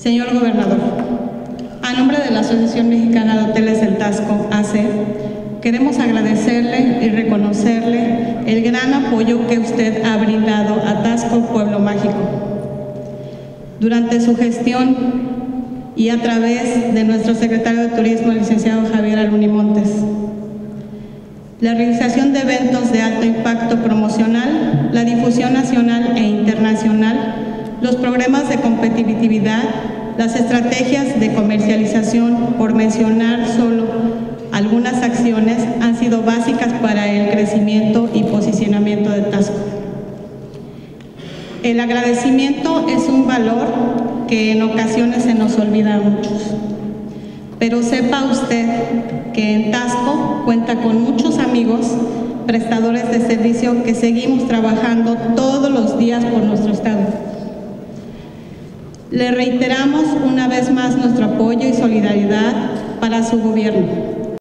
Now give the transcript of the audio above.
Señor Gobernador, a nombre de la Asociación Mexicana de Hoteles del Taxco, AC, queremos agradecerle y reconocerle el gran apoyo que usted ha brindado a Taxco Pueblo Mágico. Durante su gestión y a través de nuestro secretario de Turismo, el licenciado Javier Aluni Montes, la realización de eventos de alto impacto promocional, la difusión nacional e internacional, los programas de competitividad, las estrategias de comercialización, por mencionar solo algunas acciones, han sido básicas para el crecimiento y posicionamiento de Taxco. El agradecimiento es un valor que en ocasiones se nos olvida a muchos. Pero sepa usted que en Taxco cuenta con muchos amigos, prestadores de servicio que seguimos trabajando todos los días por nuestro estado. Le reiteramos una vez más nuestro apoyo y solidaridad para su gobierno.